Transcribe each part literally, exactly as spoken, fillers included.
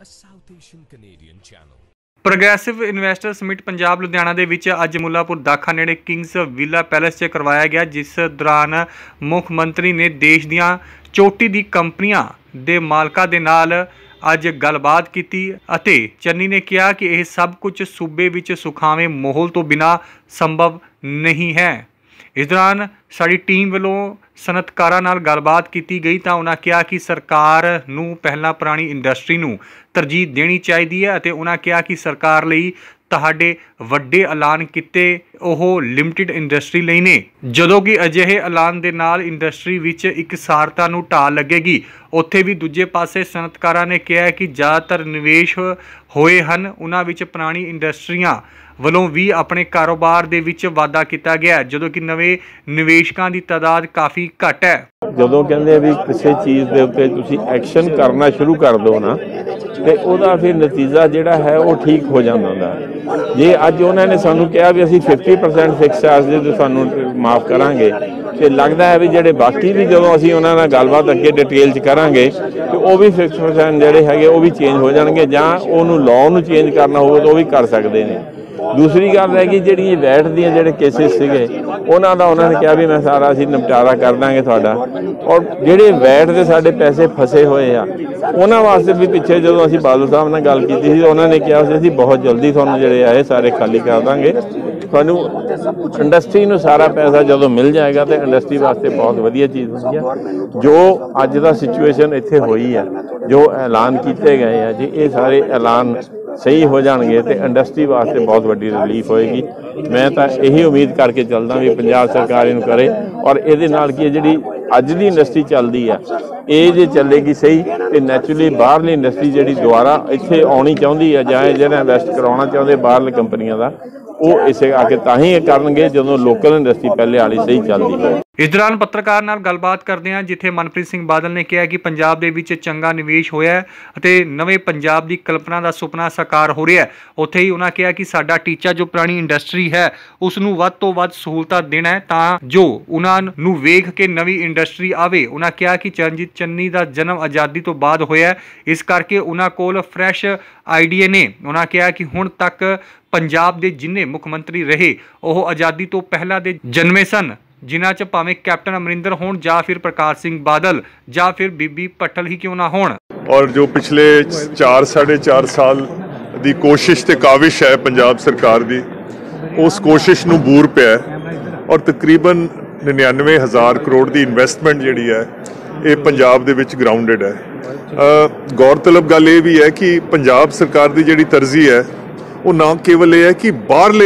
a South Asian Canadian channel. Progressive investor summit Punjab Ludhiana ਦੇ ਵਿੱਚ ਅੱਜ ਮੁੱਲਾਪੁਰ ਦਾਖਾ ਨੇੜੇ ਕਿੰਗਸ ਵਿਲਾ ਪੈਲੇਸ 'ਚ ਕਰਵਾਇਆ ਗਿਆ, ਜਿਸ ਦੌਰਾਨ ਮੁੱਖ ਮੰਤਰੀ ਨੇ ਦੇਸ਼ ਦੀਆਂ ਚੋਟੀ ਦੀ ਕੰਪਨੀਆਂ ਦੇ ਮਾਲਕਾਂ ਦੇ ਨਾਲ ਅੱਜ ਗੱਲਬਾਤ ਕੀਤੀ ਅਤੇ ਚੰਨੀ ਨੇ ਕਿਹਾ ਕਿ ਇਹ ਸਭ ਕੁਝ ਸੂਬੇ ਵਿੱਚ ਸੁਖਾਵੇਂ ਮਾਹੌਲ ਤੋਂ ਬਿਨਾਂ ਸੰਭਵ नहीं है। इस दौरान साड़ी टीम वालों सनतकारां नाल गलबात की गई तो उन्होंने कहा कि सरकार नूं पहला पुरानी इंडस्ट्री नूं तरजीह देनी चाहिए है और उन्होंने कहा कि सरकार लई तुहाडे वड्डे ऐलान किते ओह लिमिटेड इंडस्ट्री लई ने, जदों कि अजिहे ऐलान दे नाल इंडस्ट्री विच एक सारता नूं ढाह लगेगी। उत्थे भी दूजे पासे सनतकारां ने कहा कि ज़्यादातर निवेश होए हन, उन्हां विच पुरानी इंडस्ट्रियां ਵੱਲੋਂ भी अपने कारोबार ਦੇ ਵਿੱਚ ਵਾਧਾ ਕੀਤਾ ਗਿਆ, ਜਦੋਂ ਕਿ ਨਵੇਂ ਨਿਵੇਸ਼ਕਾਂ ਦੀ ਤਾਦਾਦ ਕਾਫੀ ਘੱਟ ਹੈ। ਜਦੋਂ ਕਹਿੰਦੇ ਵੀ ਕਿਸੇ ਚੀਜ਼ ਦੇ ਉੱਤੇ ਤੁਸੀਂ ਐਕਸ਼ਨ ਕਰਨਾ ਸ਼ੁਰੂ ਕਰ ਦਿਓ ਨਾ ਤੇ ਉਹਦਾ ਫਿਰ ਨਤੀਜਾ ਜਿਹੜਾ ਹੈ ਉਹ ਠੀਕ ਹੋ ਜਾਂਦਾ ਹੁੰਦਾ। ਜੇ ਅੱਜ ਉਹਨਾਂ ਨੇ ਸਾਨੂੰ ਕਿਹਾ ਵੀ ਅਸੀਂ ਪਚਾਸ ਪਰਸੈਂਟ ਫਿਕਸ ਚਾਰਜ ਦੇ ਤੁਹਾਨੂੰ ਮਾਫ ਕਰਾਂਗੇ ਤੇ ਲੱਗਦਾ ਹੈ ਵੀ ਜਿਹੜੇ ਬਾਕੀ ਵੀ ਜਦੋਂ ਅਸੀਂ ਉਹਨਾਂ ਨਾਲ ਗੱਲਬਾਤ ਅੱਗੇ ਡਿਟੇਲ 'ਚ ਕਰਾਂਗੇ ਤੇ ਉਹ ਵੀ ਫਿਕਸ ਪਰਸੈਂਟ ਜਿਹੜੇ ਹੈਗੇ ਉਹ ਵੀ ਚੇਂਜ ਹੋ ਜਾਣਗੇ, ਜਾਂ ਉਹਨੂੰ ਲਾਅ ਨੂੰ ਚੇਂਜ ਕਰਨਾ ਹੋਵੇ ਤਾਂ ਉਹ ਵੀ ਕਰ ਸਕਦੇ ਨੇ। दूसरी गल है कि जी वैट दी जोड़े केसिस से उन्होंने उन्होंने कहा भी मैं सारा असी निपटारा कर देंगे थोड़ा, और जोड़े वैट के साढ़े पैसे फसे हुए आ उन्होंने वास्ते भी पिछले जो असी बादल साहब ने गल की थी उन्होंने कहा असी बहुत जल्दी थोड़ा जोड़े आए सारे खाली कर देंगे, थोनू इंडस्ट्री में सारा पैसा जो मिल जाएगा तो इंडस्ट्री वास्ते बहुत वधिया चीज़ होगी है। जो अज का सिचुएशन इत्थे हुई है, जो ऐलान किए गए हैं जी, ये सारे ऐलान सही हो जाएंगे तो इंडस्ट्री वास्ते बहुत वड्डी रिलीफ होएगी। मैं तो यही उम्मीद करके चलदा भी पंजाब सरकार इनू करे, और ये नाल की जी अज की इंडस्ट्री चलती है ये जे चलेगी सही तो नैचुरली बाहरली इंडस्ट्री जी दोबारा इत्थे आनी चाहती है जां जिहड़ा इन्वेस्ट करवाना चाहते बाहरली कंपनियां का वो इसे आके तां ही करनगे जदों लोकल इंडस्ट्री पहले वाली सही चलती है। इस दौरान पत्रकार नाल गलबात करदे हां जिथे मनप्रीत सिंह बादल ने कहा कि पंजाब दे विच चंगा निवेश होया है अते नवे पंजाब की कल्पना का सुपना साकार हो रहा है। उत्थे ही उन्होंने कहा कि साडा टीचा जो पुरानी इंडस्ट्री है उसनूं वध तों वध सहूलतां देना है तां जो उन्हां नूं वेख के नवी इंडस्ट्री आवे। उन्होंने कहा कि चरणजीत चन्नी का जन्म आज़ादी तो बाद होया, इस करके उन्हां कोल फ्रैश आइडिया ने। उन्होंने कहा कि हुण तक पंजाब के जिन्ने मुख मंत्री रहे वह आज़ादी तो पहला दे जन्मे सन, जिन्हां च भावें कैप्टन अमरिंदर होण जां फिर प्रकाश सिंह बादल जां फिर बीबी पटल ही क्यों ना होण। और जो पिछले चार साढ़े चार साल की कोशिश ते काविश है पंजाब सरकार की, उस कोशिश नूं बूर पिया और तकरीबन निन्यानवे हज़ार करोड़ की इन्वेस्टमेंट जिहड़ी है ये पंजाब दे विच ग्राउंडेड है। गौरतलब गल ये भी है कि पंजाब सरकार की जिहड़ी तरजी है वो ना केवल ये है कि बाहरले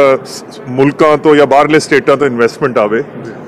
मुल्कों तो या बाहरले स्टेटों तो इन्वेस्टमेंट आवे,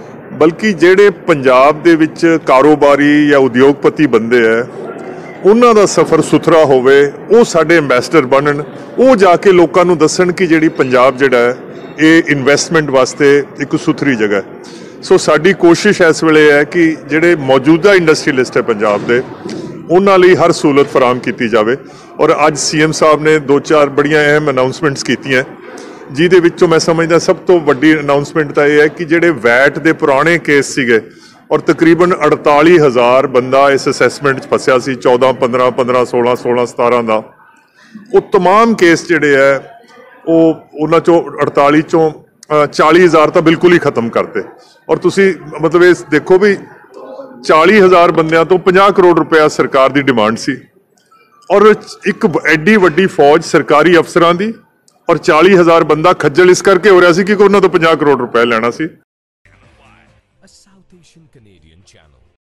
बल्कि जेडे पंजाब दे विच कारोबारी या उद्योगपति बंदे है उन्हां दा सफ़र सुथरा होवे, वो साडे एंबेसडर बनन, वो जाके लोकां नूं दस्सण कि जिहड़ी पंजाब जिहड़ा है ये इन्वेस्टमेंट वास्ते एक सुथरी जगह है। सो साडी कोशिश इस वेले है कि जिहड़े मौजूदा इंडस्ट्रीलिस्ट है पंजाब दे उन्हां लई हर सहूलत फराहम की जाए। और अज सी एम साहब ने दो चार बड़िया अहम अनाउंसमेंट्स कीतियां, जिहदे विचों मैं समझदा सब तो वड्डी अनाउंसमेंट तो यह है कि जिहड़े वैट के पुराने केस सीगे और तकरीबन अड़ताली हज़ार बंदा इस असैसमेंट फसिया सी, चौदह पंद्रह पंद्रह सोलह सोलह सतारह का, वो तमाम केस जिहड़े है वो उन्हां चों अड़ताली चों चाली हज़ार तो बिल्कुल ही खत्म करते। और तुसी मतलब ये देखो भी चाली हज़ार बंदियां तो पचास करोड़ रुपया सरकार की डिमांड सी, और एक एडी वड्डी फौज सरकारी अफसरां दी और चाली हज़ार बंदा खज्जल इस करके हो रहा सी कि उन्होंने तो पचास करोड़ रुपया लेना सी। A South Asian Canadian channel.